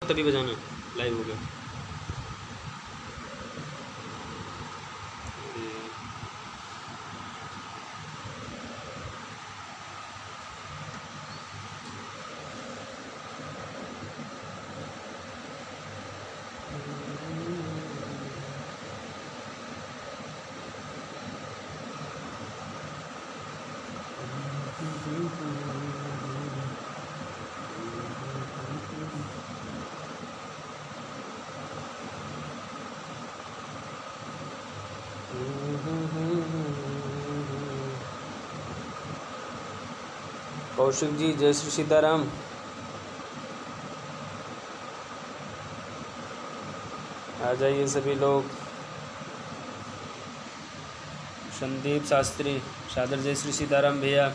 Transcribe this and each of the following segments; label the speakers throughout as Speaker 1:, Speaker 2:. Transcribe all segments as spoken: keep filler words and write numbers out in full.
Speaker 1: तभी बजाना, लाइव हो गया। कौशिक जी जय श्री सीताराम। आ जाइए सभी लोग। संदीप शास्त्री सादर जय श्री सीताराम भैया।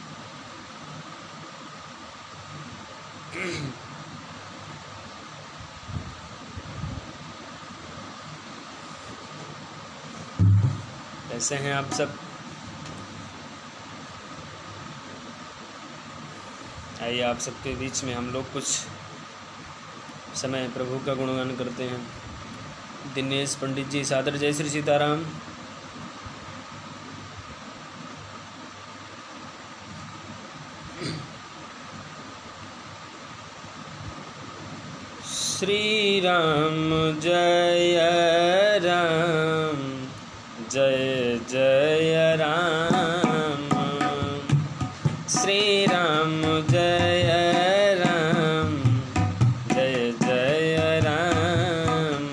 Speaker 1: कैसे हैं आप सब? आइए आप सबके बीच में हम लोग कुछ समय प्रभु का गुणगान करते हैं। दिनेश पंडित जी सादर जय श्री सीताराम। श्री राम जय राम जय जय राम। श्री राम जय राम जय जय राम।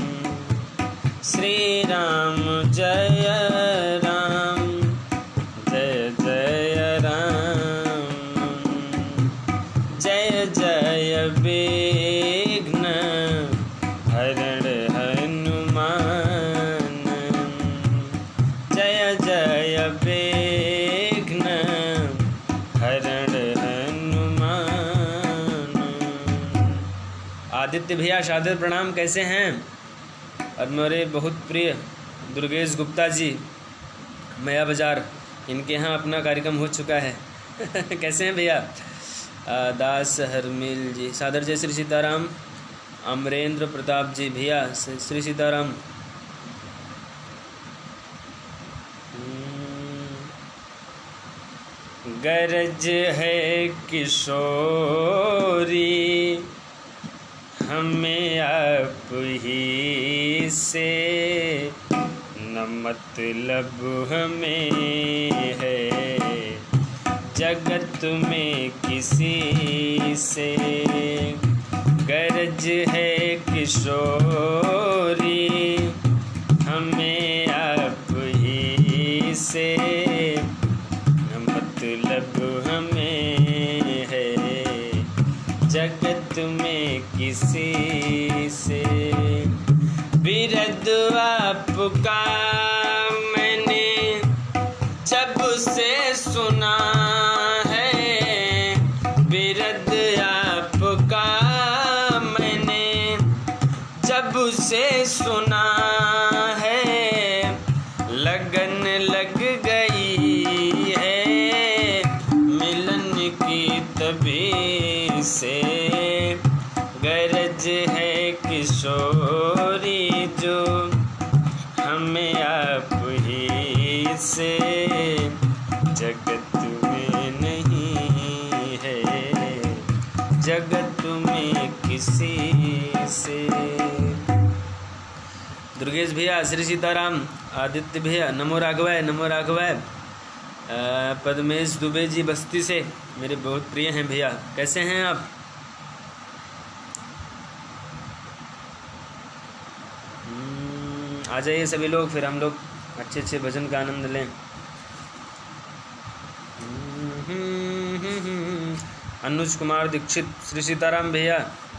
Speaker 1: श्री राम जय राम जय जय राम। जय जय विघ्न हरण हनुमान। जय जय विघ्न हरण हनुमान। आदित्य भैया शादर प्रणाम, कैसे हैं? और मेरे बहुत प्रिय दुर्गेश गुप्ता जी मया बाजार, इनके यहाँ अपना कार्यक्रम हो चुका है। कैसे हैं भैया? दास हरमिल जी सादर जय श्री सीताराम। अमरेंद्र प्रताप जी भैया श्री सीताराम। गरज है किशोरी हमें आप ही से, न मतलब हमें है जगत में किसी से। गरज है किशोरी हमें आप ही से, न मतलब हमें है जगत में किसी से। विरद आपका मैंने जब से सुना है, विरद आपका मैंने जब से सुना है, लगन लग गई है मिलन की तभी से। गरज है किशोरी जो हमें आप ही से, जगत में नहीं है जगत में किसी से। दुर्गेश भैया श्री सीताराम। आदित्य भैया नमो राघवाय नमो राघवाय। पद्मेश दुबे जी बस्ती से मेरे बहुत प्रिय हैं भैया, कैसे हैं आप? आ जाइए सभी लोग, फिर हम लोग अच्छे अच्छे भजन का आनंद लें। अनुज कुमार दीक्षित श्री सीताराम भैया।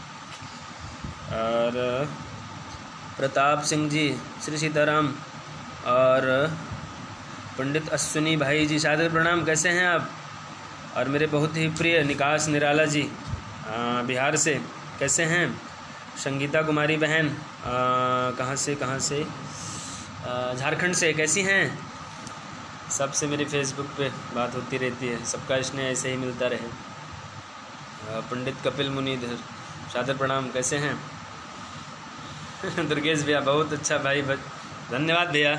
Speaker 1: और प्रताप सिंह जी श्री सीताराम। और पंडित अश्विनी भाई जी सादर प्रणाम, कैसे हैं आप? और मेरे बहुत ही प्रिय निकास निराला जी बिहार से, कैसे हैं? संगीता कुमारी बहन कहाँ से कहाँ से झारखंड से, कैसी हैं? सबसे मेरी फेसबुक पे बात होती रहती है, सबका स्नेह ऐसे ही मिलता रहे। पंडित कपिल मुनिधर सादर प्रणाम, कैसे हैं? दुर्गेश भैया बहुत अच्छा भाई, धन्यवाद भैया।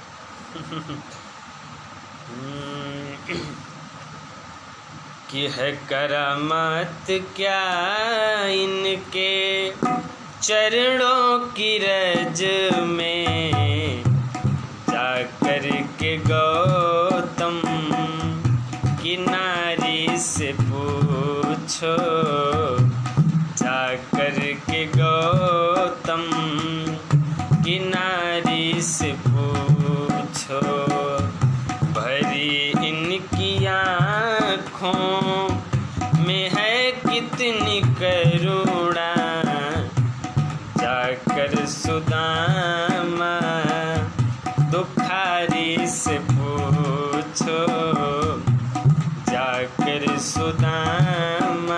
Speaker 1: कि है करामत क्या इनके चरणों की रज में, जाकर के गौतम की नारी से पूछो, जाकर के गौतम की नारी से पूछो, भरी इनकी आँखों में है कितनी करुणा, जाकर सुदामा दुखारी से पूछो, जाकर सुदामा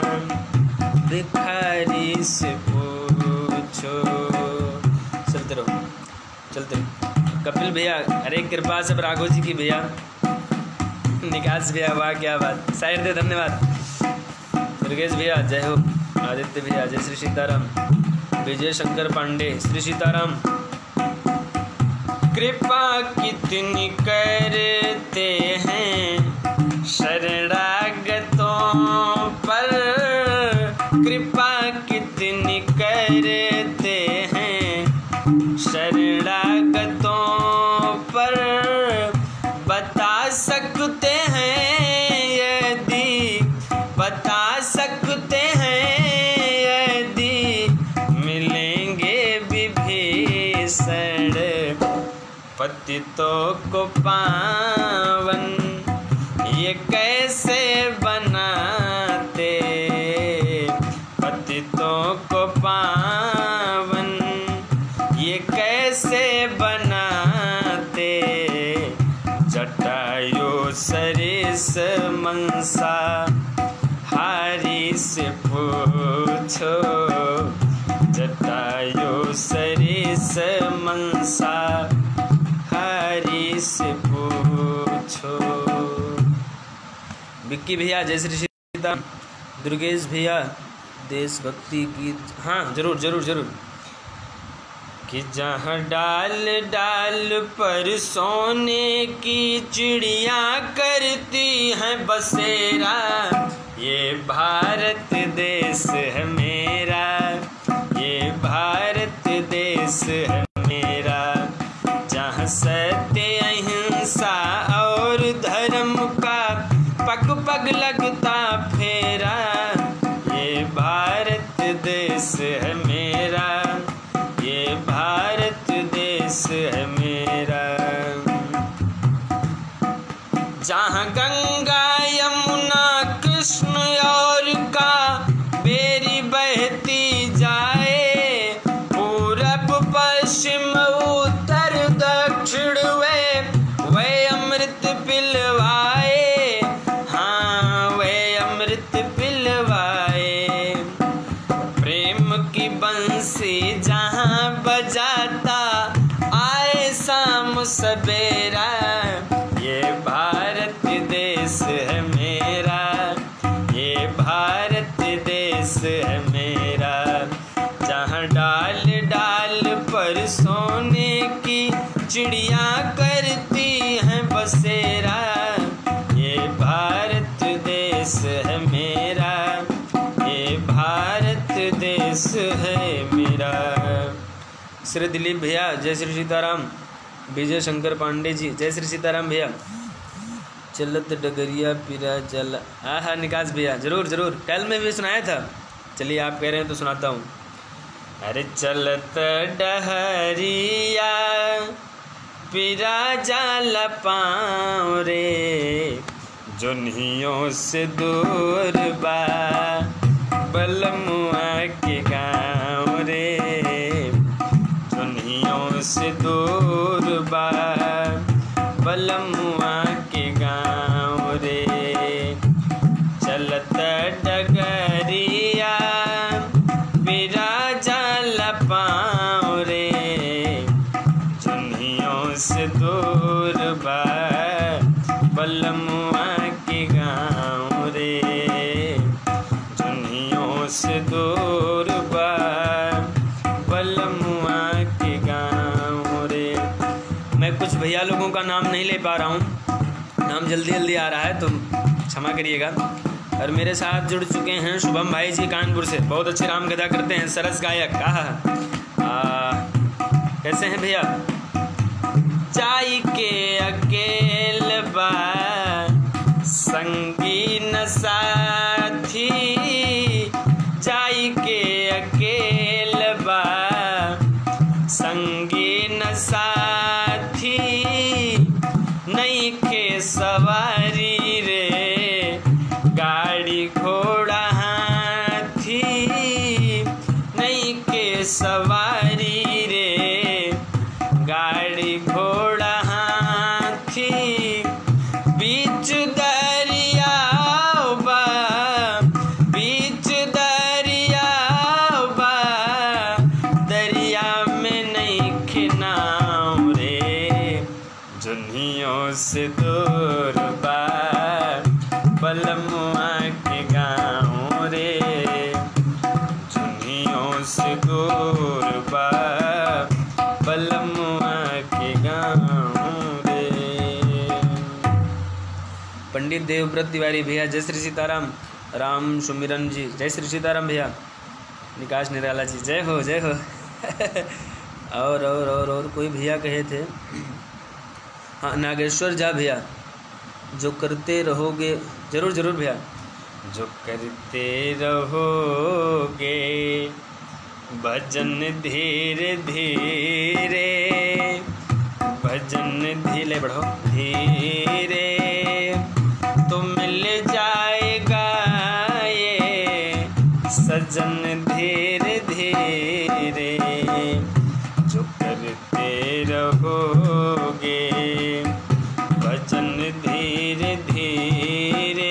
Speaker 1: भिखारी से पूछो। चलते रहो, चलते कपिल भैया, हरे कृपा सब राघव जी की भैया। निकास भैया, वाह क्या बात, शायर दे, धन्यवाद। दुर्गेश भैया जय हो। आदित्य भैया जय श्री सीताराम। विजय शंकर पांडे श्री सीताराम। कृपा कितनी करते हैं शरणागतों पर, कृपा कितनी करते हैं शरणागतों पर, बता सकते हैं यदि, बता सकते हैं यदि मिलेंगे विभीषण, पतितों को पावन ये कैसे बनाते, पतितों को पावन ये कैसे बनाते, जटायु सरिस मनसा हारी से पूछो, जटायु सरिस मनसा हारी से पूछो। विक्की भैया जय श्री सीताराम। दुर्गेश भैया देशभक्ति गीत, हाँ जरूर जरूर जरूर। कि जहाँ डाल डाल पर सोने की चिड़िया करती हैं बसेरा, ये भारत देश है मेरा, ये भारत देश है मेरा, जहाँ सत्य अहिंसा और धर्म का पग पग लगता फेरा, ये भारत देश है मेरा, ये भारत देश है मेरा, जहाँ गंगा यमुना कृष्ण और कावेरी बहती जाए, पूरब पश्चिम उत्तर दक्षिण वे वे अमृत पिलवाए, हाँ वे अमृत पिलवाए, प्रेम की बंसी जहाँ बजाता आए शाम सवेरा, ये भारत देश है मेरा, ये भारत देश है मेरा, जहाँ डाल डाल पर सोने की चिड़िया करती हैं बसेरा, ये भारत देश है मेरा, ये भारत देश है मेरा। श्री दिलीप भैया जय श्री सीताराम। विजय शंकर पांडे जी जय श्री सीताराम भैया। चलत डगरिया पिरा चल, आहा निकास भैया जरूर जरूर, कल में भी सुनाया था, चलिए आप कह रहे हैं तो सुनाता हूँ। अरे चलत डहरिया पिरा जाला पाँव रे, जुन्हियों से दूर बा बलमुआ के गाँव रे, जुन्हियों से दूर बा बलमुआ के गाँव रे, चलत डगरिया पिरा जाला पाँव रे, जुन्हियों से दूर बा बलमुआ के गाँव रे, जुन्हियों से दूर भैया लोगों का नाम नहीं ले पा रहा हूँ, नाम जल्दी जल्दी आ रहा है तो क्षमा करिएगा। और मेरे साथ जुड़ चुके हैं शुभम भाई जी कानपुर से, बहुत अच्छे राम कथा करते हैं, सरस गायक। आहा, कैसे हैं भैया? चाय के अकेल बा संगी न साथी, चाय के अकेल बा संगी न साथी, नहीं के सवारी रे गाड़ी घोड़ा हाथी, नहीं के सवारी रे गाड़ी घोड़ा हाथी, बीच दरिया बा बीच दरिया बा, दरिया में नहीं खिनाव रे, जुनियों से दूर बा बलमुआ के गाँव रे, जुनियों से दूर बा बलमुआ के गाँव रे। पंडित देवव्रत तिवारी भैया जय श्री सीताराम। राम सुमिरन जी जय श्री सीताराम भैया। निकाश निराला जी जय हो जय हो। और और और और कोई भैया कहे थे, हाँ नागेश्वर झा भैया, जो करते रहोगे, जरूर जरूर भैया, जो करते रहोगे भजन धीरे धीरे, भजन धीरे बढ़ो धीरे, तो मिल जाएगा ये सजन धीरे धीरे, जो करते रहोगे भजन धीरे धीरे,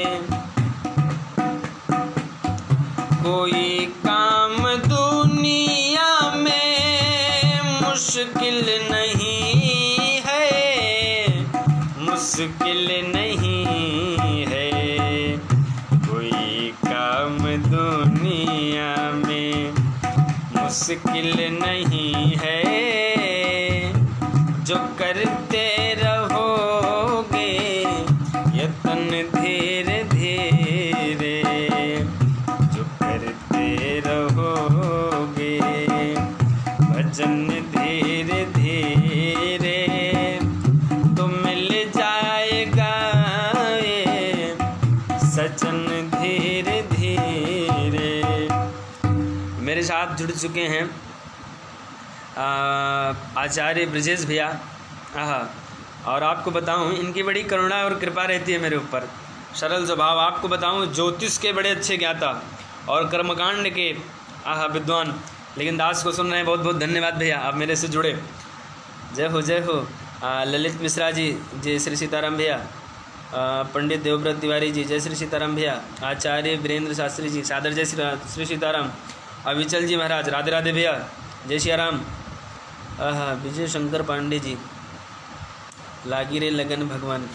Speaker 1: कोई काम दुनिया में मुश्किल नहीं है, मुश्किल नहीं है, कोई काम दुनिया में मुश्किल नहीं है, जो करते रहोगे यतन धीरे धीरे, जो करते रहोगे भजन धीरे धीरे, तो मिल जाएगा ये सजन धीरे धीरे। मेरे साथ जुड़ चुके हैं आचार्य ब्रजेश भैया। आहा, और आपको बताऊं इनकी बड़ी करुणा और कृपा रहती है मेरे ऊपर, सरल स्वभाव। आपको बताऊं ज्योतिष के बड़े अच्छे ज्ञाता और कर्मकांड के आहा विद्वान, लेकिन दास को सुन रहे हैं, बहुत बहुत धन्यवाद भैया, आप मेरे से जुड़े। जय हो जय हो। आ, ललित मिश्रा जी जय श्री सीताराम भैया। पंडित देवव्रत तिवारी जी जय श्री सीताराम भैया। आचार्य वीरेंद्र शास्त्री जी सादर जय श्री श्री सीताराम। अविचल जी महाराज राधे राधे भैया, जय श्री राम। आहा, विजय शंकर पांडे जी लागी रे लगन भगवान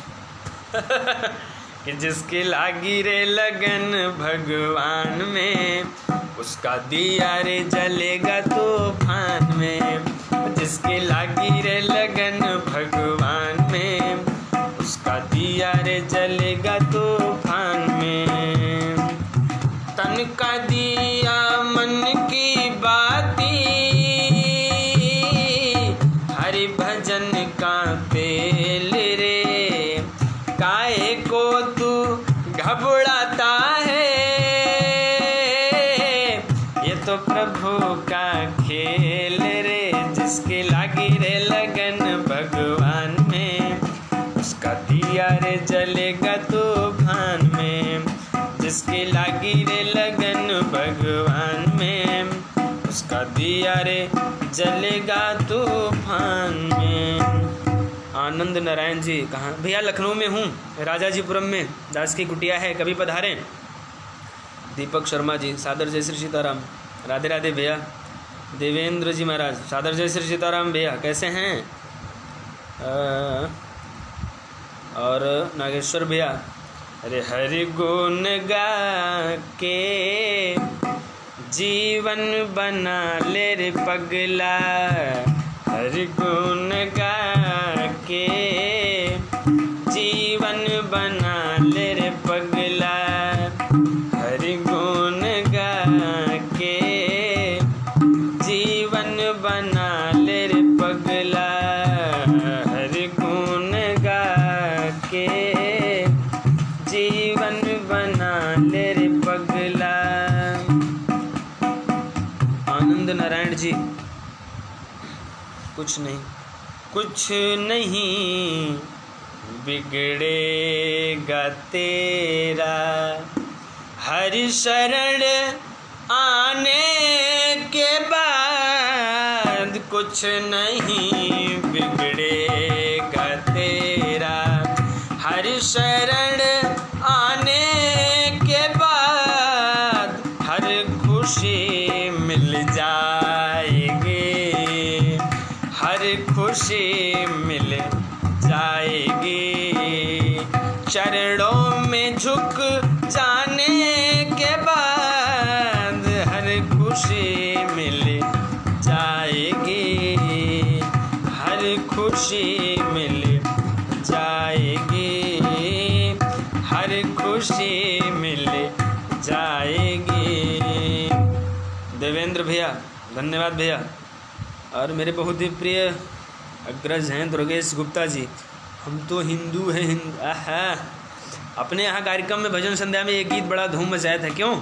Speaker 1: कि जिसके लागी रे लगन भगवान में, उसका दिया रे जलेगा तूफान में, जिसके लागी रे लगन भगवान में, उसका दिया रे जलेगा तूफान में, तन का दिया मन की बाती, हरि भजन का तेल रे, काहे को तू घबराता है, ये तो प्रभु का खेल रे, जिसके लागी रे लगन भगवान में, उसका दिया रे जलेगा तूफान में, जिसके लागी रे लगन भगवान में, उसका दिया रे जलेगा तूफान में। आनंद नारायण जी कहाँ भैया? लखनऊ में हूँ, राजाजीपुरम में दास की कुटिया है, कभी पधारें। दीपक शर्मा जी सादर जय श्री सीताराम। राधे राधे भैया। देवेंद्र जी महाराज सादर जय श्री सीताराम भैया, कैसे हैं? आ, और नागेश्वर भैया, अरे हरि गुण गा के जीवन बना ले रे पगला, हरि गुण गा के जीवन बना ले रे पगला, हरि गुण गा के जीवन बना ले रे पगला, हरि गुण गा के जीवन बना ले रे पगला। आनंद नारायण जी, कुछ नहीं कुछ नहीं बिगड़ेगा तेरा, हरि शरण आने के बाद कुछ नहीं बिगड़ेगा तेरा, हरि शरण आने के बाद हर खुशी मिल जाएगी, हर खुशी मिल जाएगी। चरणों में झुक जाने के बाद हर खुशी मिल जाएगी, हर खुशी मिल जाएगी, हर खुशी मिल जाएगी। देवेंद्र भैया धन्यवाद भैया। और मेरे बहुत ही प्रिय अग्रज हैं दुर्गेश गुप्ता जी, हम तो हिंदू हैं हिंद आहा। अपने यहाँ कार्यक्रम में भजन संध्या में एक गीत बड़ा धूम मचाया था, क्यों?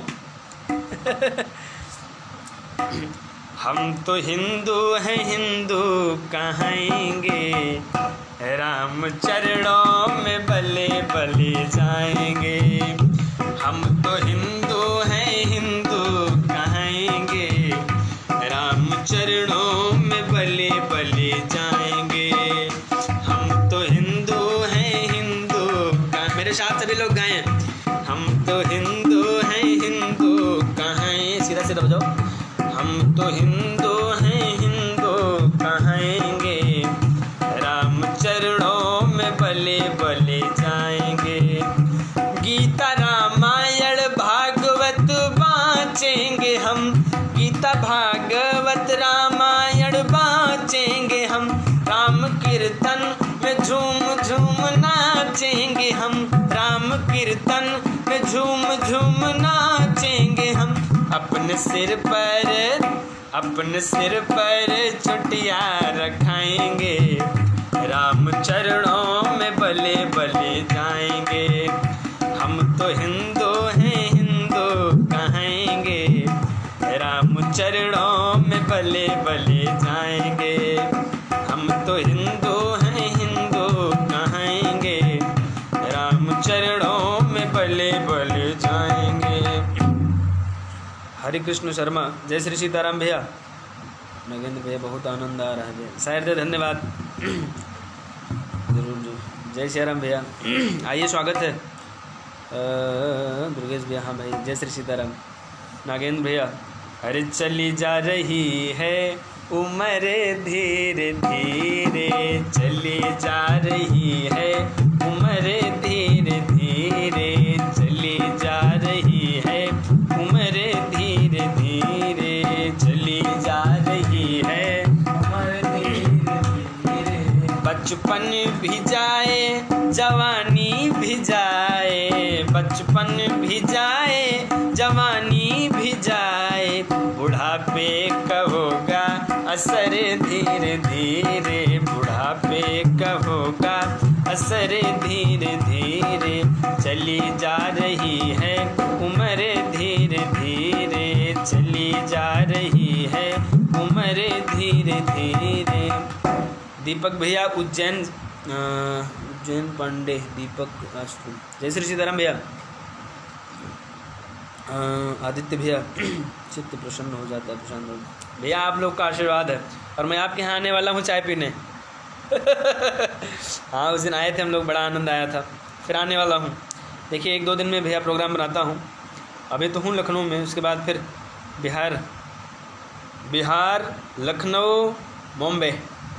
Speaker 1: हम तो हिंदू हैं हिंदू कहाएंगे, राम चरणों में बले बले जाएंगे। हम तो हिंदू हैं हिंदू कहाएंगे, राम चरणों में बले बले जाएंगे। हम तो हिंदू हैं हिंदू का, मेरे साथ सभी लोग गाएं, हम तो हिंदू हैं हिंदू कहाएं, सीधा सीधा बजाओ। हम तो हिंदू हैं हिंदू कहाएंगे, राम चरणों में बले बले जाएंगे। गीता रामायण भागवत बाँचेंगे हम, गीता भागवत रामायण बाँचेंगे हम। राम कीर्तन में झूम झूम नाचेंगे हम, राम कीर्तन में झूम झूम नाचेंगे हम। अपने सिर पर अपने सिर पर चुटिया रखाएंगे, राम चरणों में बले बले जाएंगे। हम तो हिंदू हैं हिंदू कहाएंगे, राम चरणों में बले बले जाएंगे। हम तो हिंदू हैं हिंदू कहाएंगे, राम चरणों में बले बले जाएंगे। हरे कृष्ण शर्मा, जय श्री सीताराम भैया। नगेंद्र भैया बहुत आनंद आ रहा है भैया, शायर दे धन्यवाद। जरूर जरूर, जय श्री राम भैया। आइए स्वागत है दुर्गेश भैया। हाँ भाई, जय श्री सीताराम। नागेंद्र भैया, अरे चली जा रही है उम्र धीरे धीरे, चली जा रही है उम्र धीरे धीरे, चली जा रही है उम्र धीरे धीरे, चली जा रही है उम्र धीरे धीरे। बचपन भी जाए जवानी भी जाए, बचपन भी जाए जवानी भी जाए, बुढ़ापे का होगा असर धीरे धीरे, बुढ़ापे का होगा असर धीरे धीरे। चली जा रही है उम्र धीरे धीरे, चली जा रही है उम्र धीरे धीरे। दीपक भैया उज्जैन, उज्जैन पांडे, दीपक राष्ट्र, जय श्री सीताराम भैया। आदित्य भैया, चित्त प्रसन्न हो जाता है, प्रसन्न भैया आप लोग का आशीर्वाद है, और मैं आपके यहाँ आने वाला हूँ चाय पीने। हाँ उस दिन आए थे हम लोग, बड़ा आनंद आया था, फिर आने वाला हूँ। देखिए एक दो दिन में भैया प्रोग्राम बनाता हूँ, अभी तो हूँ लखनऊ में, उसके बाद फिर बिहार बिहार लखनऊ बॉम्बे।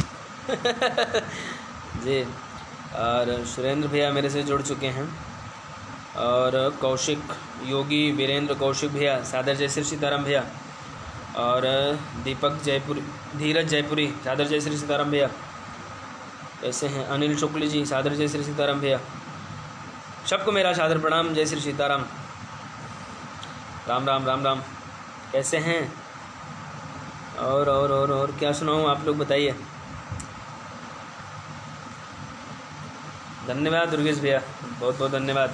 Speaker 1: जी, और सुरेंद्र भैया मेरे से जुड़ चुके हैं, और कौशिक योगी, वीरेंद्र कौशिक भैया, सादर जय श्री सीताराम भैया, और दीपक जयपुरी, धीरज जयपुरी, सादर जय श्री सीताराम भैया। कैसे हैं? अनिल शुक्ल जी सादर जय श्री सीताराम भैया, सबको मेरा सादर प्रणाम, जय श्री सीताराम। राम राम राम राम, कैसे हैं? और और और और क्या सुनाऊँ, आप लोग बताइए। धन्यवाद दुर्गेश भैया, बहुत बहुत धन्यवाद।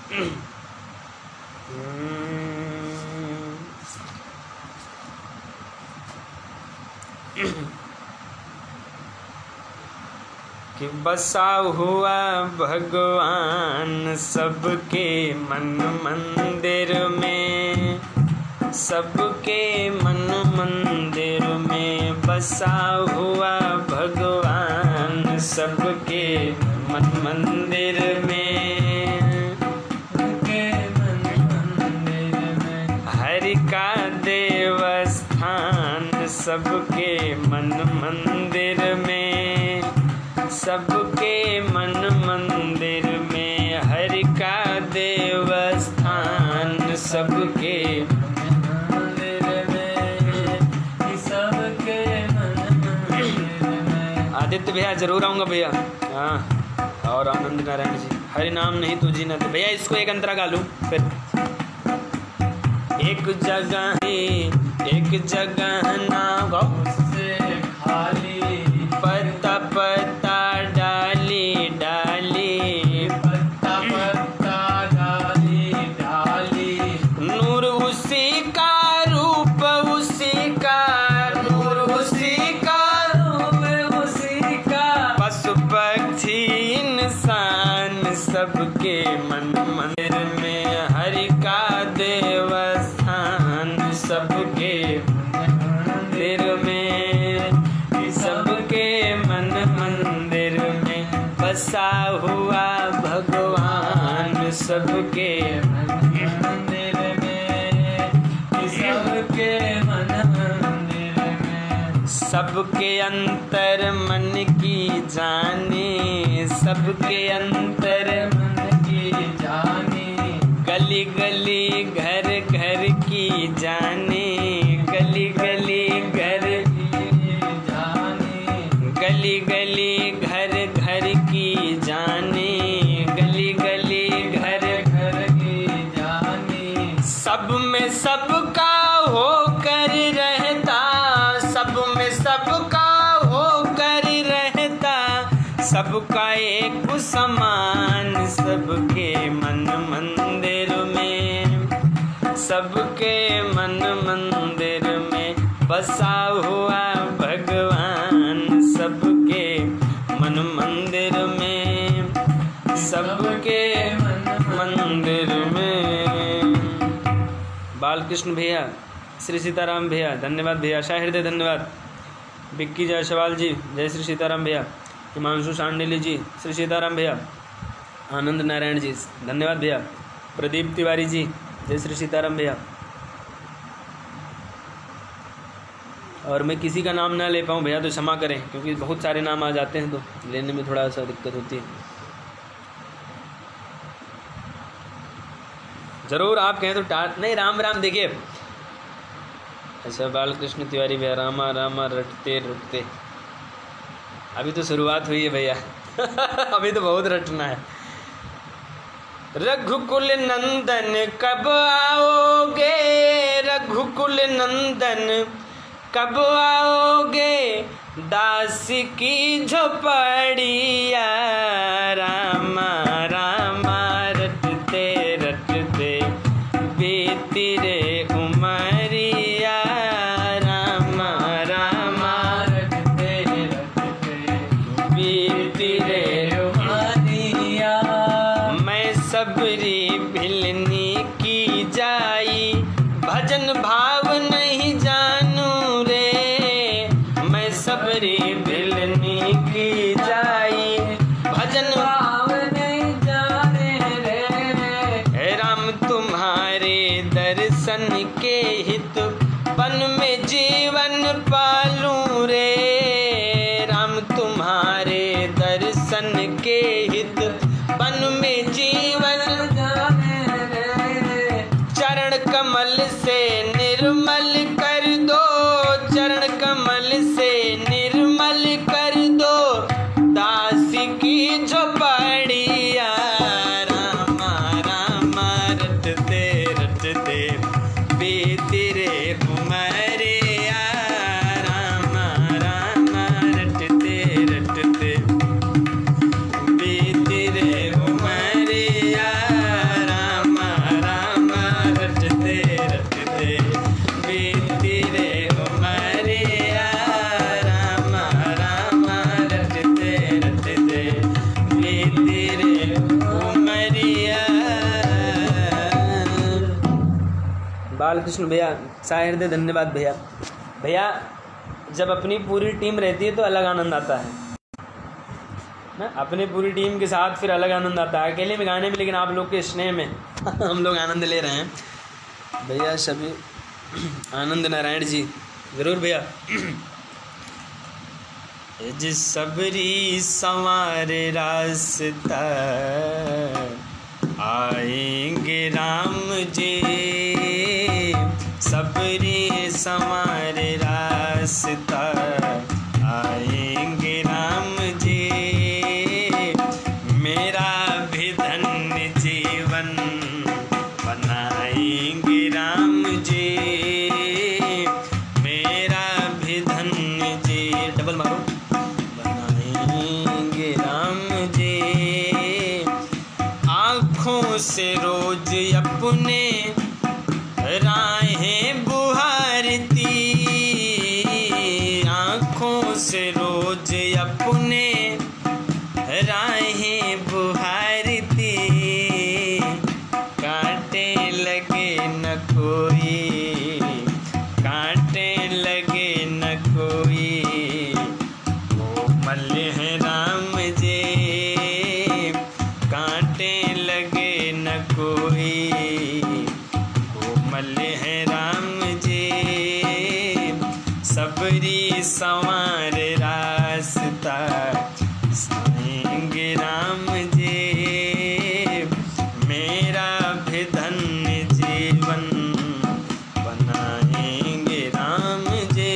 Speaker 1: कि बसा हुआ भगवान सबके मन मंदिर में, सबके मन मंदिर में बसा हुआ भगवान सबके मन मंदिर में, के मन मंदिर में हरि का देवस्थान सबके मन मंदिर में, सबके मन मंदिर में हरि का देवस्थान सबके मंदिर में, सबके मन मंदिर में। आदित्य भैया जरूर आऊँगा भैया। हाँ, और आनंद नारायण जी, हरि नाम नहीं तो जीना। तो भैया इसको एक अंतरा गा लूँ फिर। एक जगह एक जगह ना गाओ से खाली, पत्ता पत्ता डाली डाली, पत्ता पत्ता डाली डाली, नूर उसी का रूप उसी का, नूर उसी का रूप उसी का, पशु पक्षी इंसान सबके मन मंदिर में हरि का देवस्थान सबके मंदिर में, सबके मन मंदिर में बसा हुआ भगवान सबके मंदिर में, सबके मन मंदिर में। सबके अंतर मन की जाने, सबके अंतर मन की जाने, गली गली घर घर की जाने, गली गली घर की जाने, गली गली घर घर की जाने, गली गली घर घर की जाने। सब में सबका होकर रहता, सब में सबका होकर रहता, सबका एक समान सबके मन मंदिर में, सबके मन मंदिर में बसा हुआ भगवान सबके मन मंदिर में, सबके मन मंदिर में। बालकृष्ण भैया, श्री सीताराम भैया, धन्यवाद भैया, शाहृदय धन्यवाद। विक्की जायसवाल जी, जय श्री सीताराम भैया। हिमांशु सांडिली जी, श्री सीताराम भैया। आनंद नारायण जी, धन्यवाद भैया। प्रदीप तिवारी जी, जय श्री सीताराम भैया। और मैं किसी का नाम ना ले पाऊँ भैया तो क्षमा करें, क्योंकि बहुत सारे नाम आ जाते हैं तो लेने में थोड़ा सा दिक्कत होती है। जरूर आप कहें तो टाट नहीं, राम राम। देखिए अच्छा, बालकृष्ण तिवारी भैया, रामा रामा रटते रटते, अभी तो शुरुआत हुई है भैया अभी तो बहुत रटना है। रघुकुल नंदन कब आओगे, रघुकुल नंदन कब आओगे, दास की झोपड़िया, रामा रामा रटते रटते बीती रे उमरिया, रामा रामा रटते रटते बीती रे उमरिया। मैं सबरी भिलनी की जाई, भजन भाव नहीं जानू रे, मैं सबरी भिलनी की जाई, भजन भाव नहीं जाने रे। राम तुम्हारे दर्शन के हित वन में जीवन पालूं रे, राम तुम्हारे दर्शन के हित वन में जीवन जाने रे। चरण कमल से निर्मल कर दो, चरण कमल से निर्मल बालकृष्ण भैया साय हृदय धन्यवाद भैया। भैया जब अपनी पूरी टीम रहती है तो अलग आनंद आता है ना, अपनी पूरी टीम के साथ फिर अलग आनंद आता है। अकेले में गाने में, लेकिन आप लोग के स्नेह में हम लोग आनंद ले रहे हैं भैया सभी। आनंद नारायण जी ज़रूर भैया। जिस सबरी संवारे रास्ता आएंगे राम जी, सबरी संवारे रास्ता आएंगे राम जी, मेरा भी धन्य जीवन बनाएंगे राम जी, मेरा भी धन्य जी डबल मारो बनाएंगे राम जी। आँखों से रोज अपने राहें बुहारती, आँखों से रोज अपने राहें बुहारती, कांटे लगे न कोई, कांटे लगे न कोई, कोमल है राम जी, कांटे लगे न कोई, कोमल है राम जी, सबरी संवार रास्ता आएंगे राम जी, मेरा भी धन्य जीवन बनाएंगे राम जी।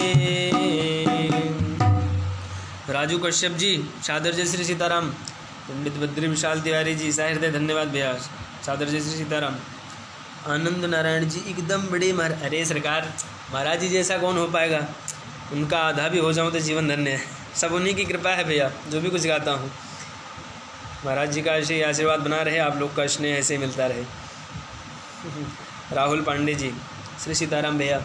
Speaker 1: राजू कश्यप जी सादर जय श्री सीताराम। पंडित बद्री विशाल तिवारी जी साय हृदय धन्यवाद भैया, सादर जय श्री सीताराम। आनंद नारायण जी एकदम बड़े महार अरे सरकार महाराज जी जैसा कौन हो पाएगा, उनका आधा भी हो जाऊं तो जीवन धन्य है। सब उन्हीं की कृपा है भैया, जो भी कुछ गाता हूँ महाराज जी का ऐसे ही आशीर्वाद बना रहे, आप लोग का स्नेह ऐसे ही मिलता रहे। राहुल पांडे जी श्री सीताराम भैया।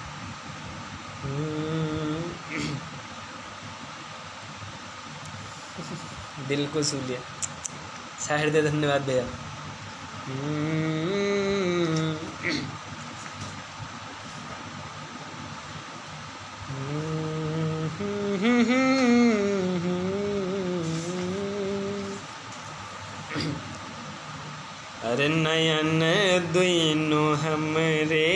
Speaker 1: दिल को छू लिया, साय हृदय धन्यवाद भैया। अरे नयन दुइनु हमरे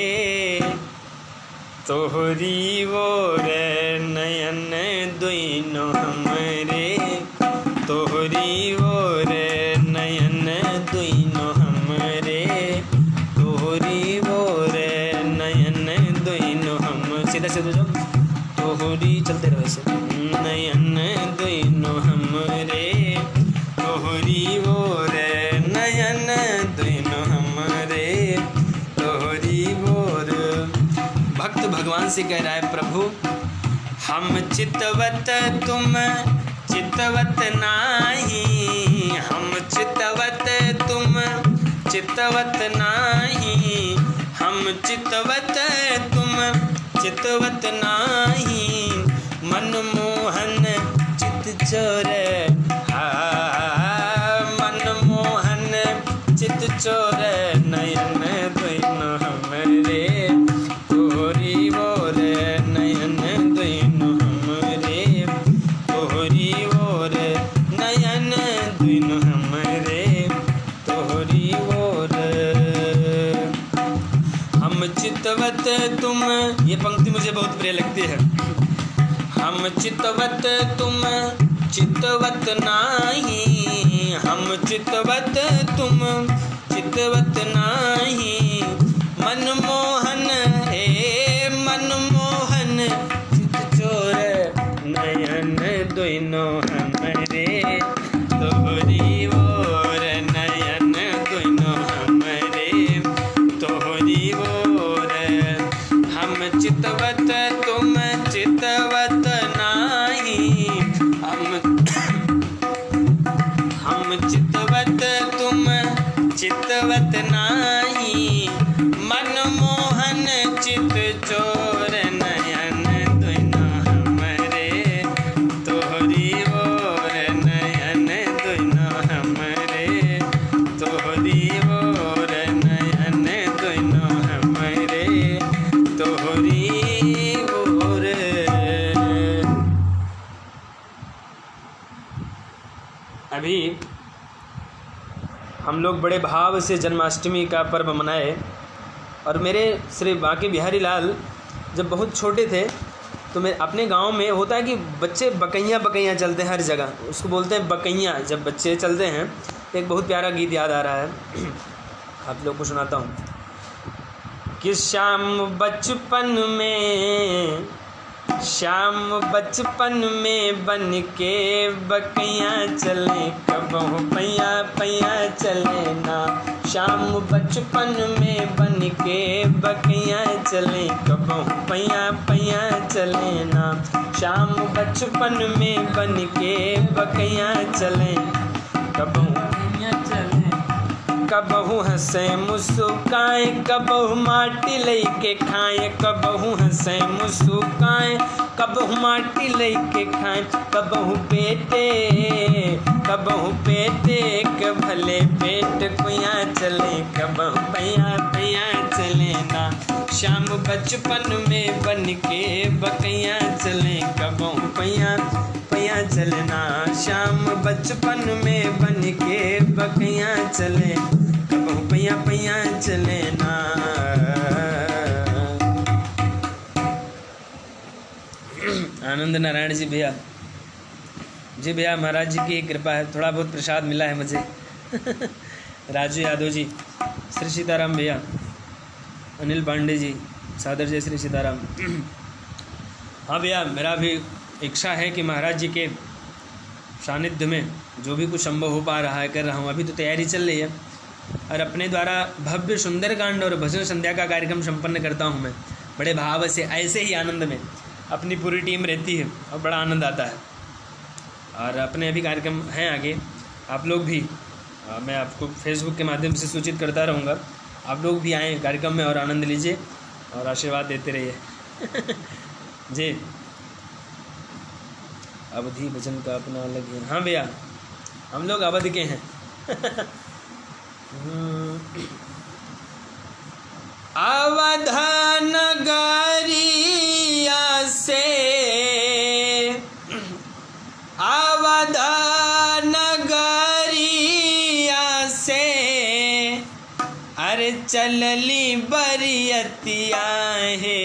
Speaker 1: तोहरी वो रे, नयन दुइनु हमरे तोहरी वो रे, नयन दुइनु हमरे तोहरी वो रे, नयन दुइनु हम सीधा सीधा जो तोहरी चलते रहो ऐसे, नयन दुइनु हमरे तोहरी वो रे, नयन दुइनु हमरे तोहरी वो रे। भक्त भगवान से कह रहा है प्रभु हम चितवत तुम चितवत नाही, हम चितवत तुम चितवत नाही, हम चितवत तुम चितवत नाही, मनमोहन चित चोर मनमोहन चित चोर, नयन दुइनु हमरे तोहरी वो रे, नयन दुइनु हमरे तोहरी वो रे, नयन दुइनु हमरे तोहरी वो रे। हम चितवत तुम, ये पंक्ति मुझे बहुत प्रिय लगती है। हम चितवत तुम चितवत नाही, हम चितवत तुम चितवत नाही, मनमोहन हे मनमोहन चित चोर, नयन दुइनु हमरे तोहरी ओर, नयन दुइनु हमरे तोहरी ओर। हम चितवत तुम चितवत नाही, हम हम चितवत तुम चितवत नाही, मनमोहन चित चोर, नयन दुइनु हमरे तोहरी ओर, नयन दुइनु हमरे तोहरी ओर, नयन दुइनु हमरे अभी हम लोग बड़े भाव से जन्माष्टमी का पर्व मनाए। और मेरे श्री बांके बिहारी लाल जब बहुत छोटे थे तो मैं अपने गांव में होता है कि बच्चे बकैयाँ बकैयाँ चलते हैं हर जगह, उसको बोलते हैं बकैयाँ। जब बच्चे चलते हैं तो एक बहुत प्यारा गीत याद आ रहा है, आप लोग को सुनाता हूँ। कि शाम बचपन में, शाम बचपन में बन के बकैयाँ चले, कबहू पैया पैया चले ना। शाम बचपन में बन के बकैयाँ चले, कबहू पैया पैया चले ना। शाम बचपन में बन के बकैयाँ चले, कबहू पैया चले। कबहू हंसे मुस्काए, कबहू माटी लेके खाए, कबहू हंसे मुस्काए, कबहू माटी लेके खाए। कबहू पेटे, कबहू पेटे के भले पेट कुया चले, कबहू पैया पैया चले ना। शाम बचपन में बन के बकैया चले, कबहू पैया पैया चलना। शाम बचपन में बन के बकैया चले, कबहू पैया पैया चले ना। आनंद नारायण जी भैया, जी भैया महाराज जी की कृपा है, थोड़ा बहुत प्रसाद मिला है मुझे। राजू यादव जी, श्री सीताराम भैया, अनिल पांडे जी, सादर जय श्री सीताराम। हाँ भैया, मेरा भी इच्छा है कि महाराज जी के सानिध्य में जो भी कुछ संभव हो पा रहा है कर रहा हूँ। अभी तो तैयारी चल रही है और अपने द्वारा भव्य सुंदरकांड और भजन संध्या का कार्यक्रम संपन्न करता हूँ मैं बड़े भाव से। ऐसे ही आनंद में अपनी पूरी टीम रहती है और बड़ा आनंद आता है। और अपने अभी कार्यक्रम हैं आगे, आप लोग भी, आ, मैं आपको फेसबुक के माध्यम से सूचित करता रहूँगा। आप लोग भी आएँ कार्यक्रम में और आनंद लीजिए और आशीर्वाद देते रहिए। जी, अवधि भजन का अपना अलग है। हाँ भैया, हम लोग अवध के हैं। अवध नगरिया से, अवध नगरिया से, अरे चलली बरियतिया है,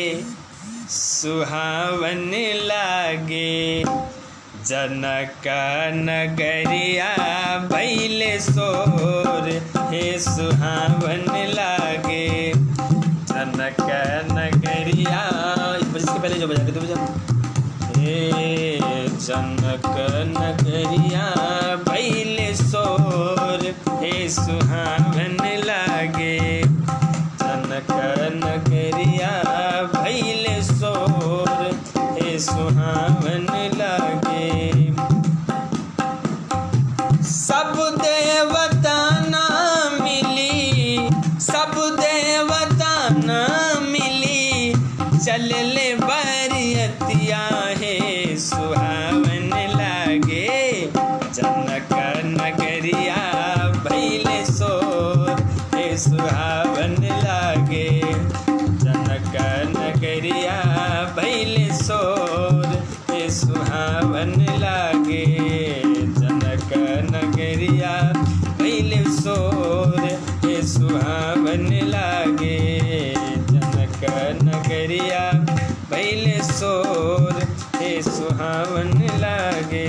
Speaker 1: सुहावन लागे। जनक नगरिया भैले सोर, हे सुहावन लागे। जनक नगरिया, इसके पहले जो बजा के तो बजा। हे जनक नगरिया भैले सोर, हे सुहावन लागे। जनक नगरिया भैले सोर, हे सुहावन लागे। सब देवता ना मिली, सब देवता ना मिली, चल ले बरियतिया है, सुहावन लागे। जनक नगरिया भैले सोर, हे सुहावन लागे। जनक नगरिया भैले सोर, हे सुहावन लागे। जनक नगरिया भैले सोर, हे सुहावन लागे। जनक नगरिया भैले सोर, हे सुहावन लागे।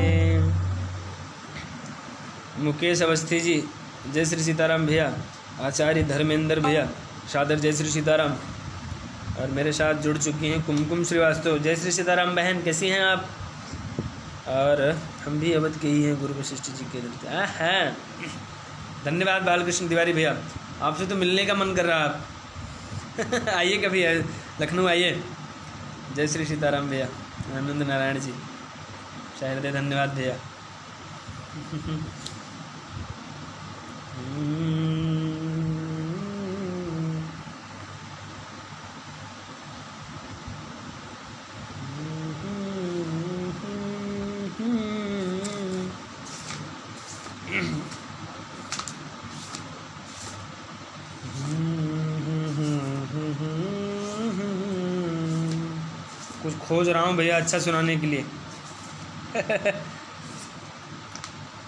Speaker 1: मुकेश अवस्थी जी, जय श्री सीताराम भैया। आचार्य धर्मेंद्र भैया, सादर जय श्री सीताराम। और मेरे साथ जुड़ चुकी हैं कुमकुम श्रीवास्तव, जय श्री सीताराम बहन, कैसी हैं आप? और हम भी अवध के ही हैं, गुरु वशिष्ठ जी के दल। हैं, धन्यवाद बालकृष्ण तिवारी भैया, आपसे तो मिलने का मन कर रहा आप। आइए कभी लखनऊ आइए। जय श्री सीताराम भैया। आनंद नारायण जी, शायद धन्यवाद भैया। कुछ खोज रहा हूँ भैया अच्छा सुनाने के लिए।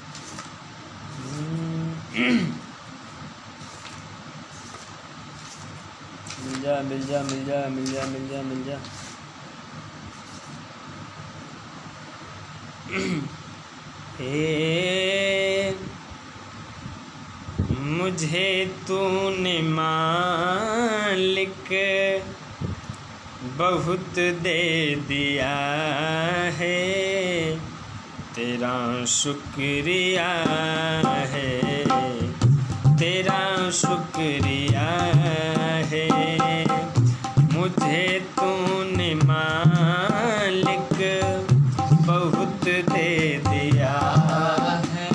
Speaker 1: मिल जा मिल जा मिल जा मिल जा मिल जा मिल जा। हे मुझे तूने मालिक बहुत दे दिया है, तेरा शुक्रिया है, तेरा शुक्रिया है। मुझे तूने मालिक बहुत दे दिया है।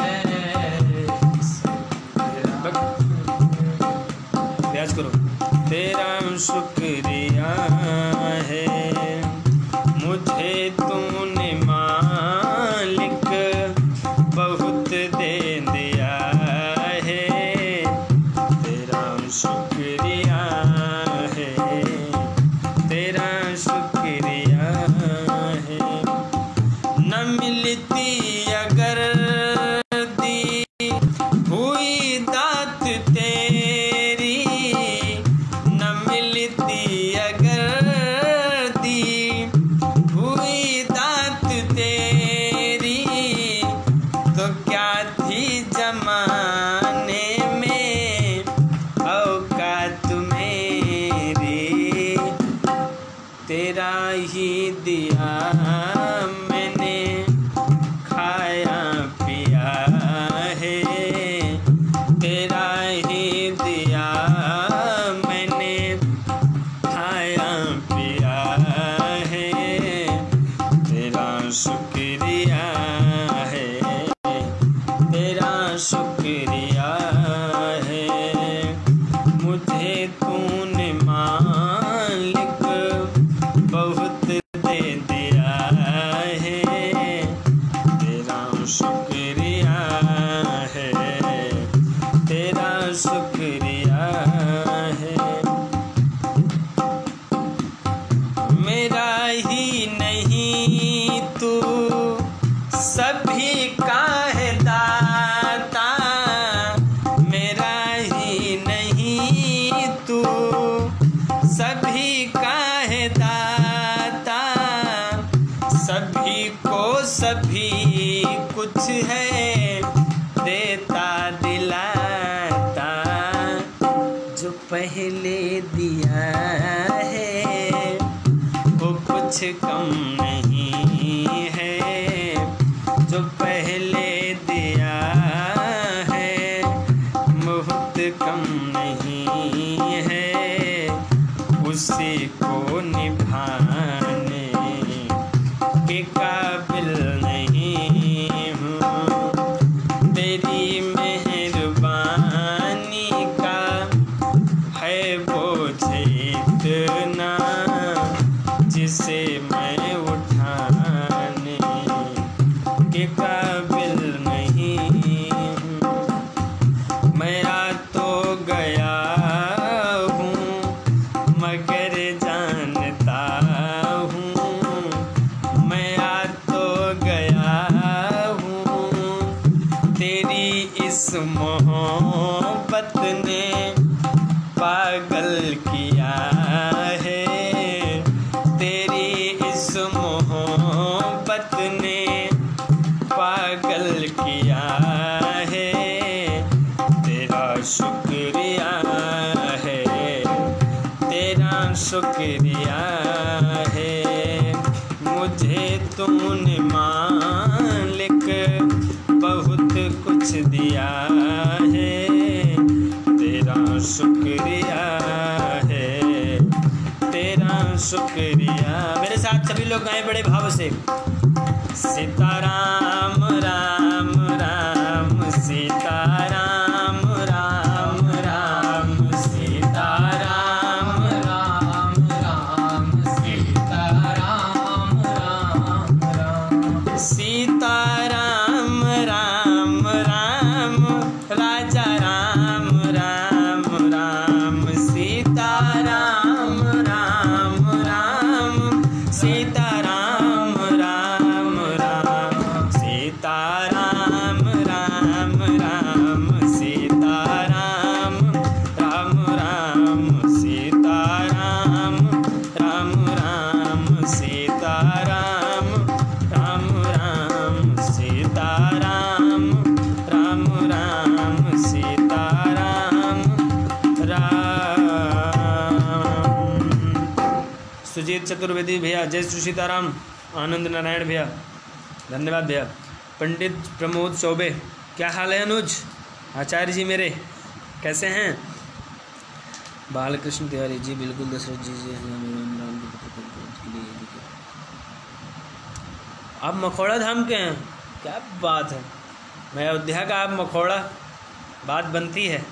Speaker 1: रियाज करो। तेरा शुक्रिया है, मुझे तूने मालिक बहुत दे दिया है, तेरा शुक्रिया है, तेरा शुक्रिया है। न मिलती अगर दी हुई दात तेरी, न मिलती अगर दी हुई दात तेरी, तो क्या थी जमाने में औकात मेरी। तेरा ही दिया मैंने खाया पिया है, तेरा ही दिया मैंने खाया पिया है, तेरा शुक्रिया है, तेरा शुक्रिया है। मुझे तूने मालिक बहुत दे दिया है, तेरा शुक्रिया है, तेरा शुक्रिया है। मेरा ही नहीं तू सभी का है दाता, मेरा ही नहीं तू सभी का है दाता। सभी को सभी कुछ है देता दिलाता, जो पहले दिया है वो कुछ कम नहीं है, जो पहले दिया है बहुत कम नहीं है। उसी को निभाने के काबिल नहीं हूँ, तेरी मेहरबानी का है बोझ इतना, जिसे मैं उठाने के काबिल नहीं हूँ। मेरा तो गया हूँ मगर जानता हूँ, मेरा तो गया हूँ तेरी इस मोहब्बत ने पागल किया है, तेरी इस मोहब्बत ने पागल किया है, तेरा शुक्रिया है, तेरा शुक्रिया है। मुझे तूने मालिक बहुत कुछ दिया है, तेरा शुक्रिया है, तेरा शुक्रिया। मेरे साथ सभी लोग गाएं बड़े भाव से। सीताराम राम राम सीताराम राम राम सीताराम राम राम सीताराम राम राम सीताराम राम राम राजा राम राम राम सीताराम राम राम सीताराम राम राम सीताराम राम राम सीता अभिजीत चतुर्वेदी भैया, जय श्री सीताराम। आनंद नारायण भैया, धन्यवाद भैया। पंडित प्रमोद चौबे, क्या हाल है अनुज? आचार्य जी मेरे कैसे हैं? बालकृष्ण तिवारी जी, बिल्कुल दशरथ जी जी आप मखौड़ा धाम के हैं, क्या बात है। मैं अयोध्या का, आप मखौड़ा, बात बनती है।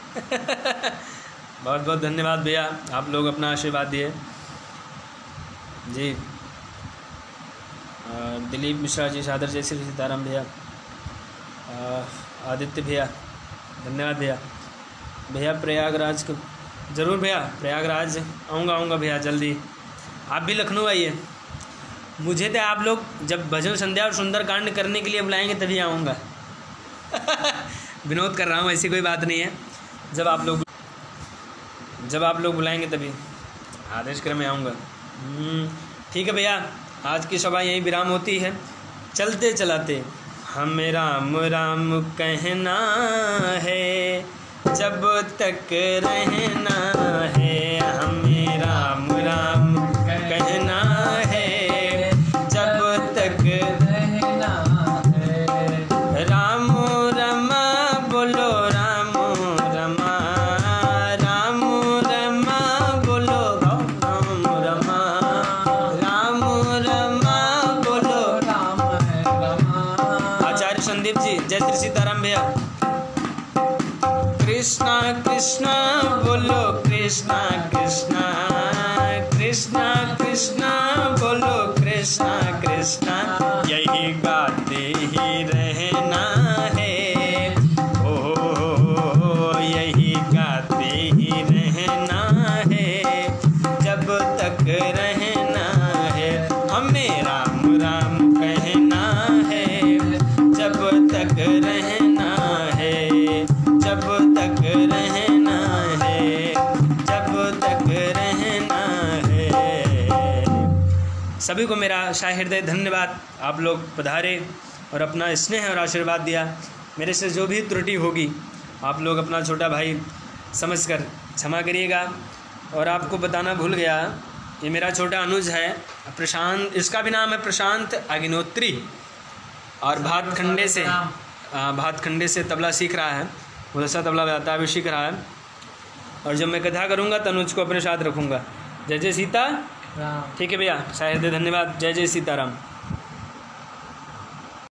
Speaker 1: बहुत बहुत धन्यवाद भैया, आप लोग अपना आशीर्वाद दिए जी। दिलीप मिश्रा जी, सादर जय श्री सीताराम भैया। आदित्य भैया, धन्यवाद भैया। भैया प्रयागराज को ज़रूर भैया, प्रयागराज आऊँगा आऊँगा भैया जल्दी। आप भी लखनऊ आइए, मुझे तो आप लोग जब भजन संध्या और सुंदरकांड करने के लिए बुलाएंगे तभी आऊँगा। विनोद कर रहा हूँ, ऐसी कोई बात नहीं है। जब आप लोग जब आप लोग बुलाएंगे तभी आदेश क्रम में आऊँगा। ठीक है भैया, आज की सभा यहीं विराम होती है। चलते चलाते हमें राम राम कहना है, जब तक रहना है। हमें राम राम कहना है, जब तक रहना है। राम रमा बोलो, राम रमा, राम रमा बोलो, राम रमा, राम रमा बोलो, राम रमा। आचार्य संदीप जी, जय श्री सीताराम भैया। कृष्णा कृष्णा बोलो, कृष्णा कृष्णा, कृष्णा कृष्णा बोलो, कृष्णा कृष्णा। यही गाते ही रहना है, ओ यही गाते ही रहना है, जब तक रहना है। हमें राम राम कहना है, जब तक रहना है, जब तक रहना है, जब तक रहना है। सभी को मेरा शाह हृदय धन्यवाद। आप लोग पधारे और अपना स्नेह और आशीर्वाद दिया। मेरे से जो भी त्रुटि होगी आप लोग अपना छोटा भाई समझकर क्षमा करिएगा। और आपको बताना भूल गया, ये मेरा छोटा अनुज है प्रशांत, इसका भी नाम है प्रशांत अग्निहोत्री, और भातखंडे से भातखंडे से तबला सीख रहा है। वो अच्छा तबला बजाता है, अभी सीख रहा है। और जब मैं कथा करूँगा तो अनुज को अपने साथ रखूँगा। जय जय सीता। ठीक है भैया, शायद धन्यवाद। जय जय सीताराम।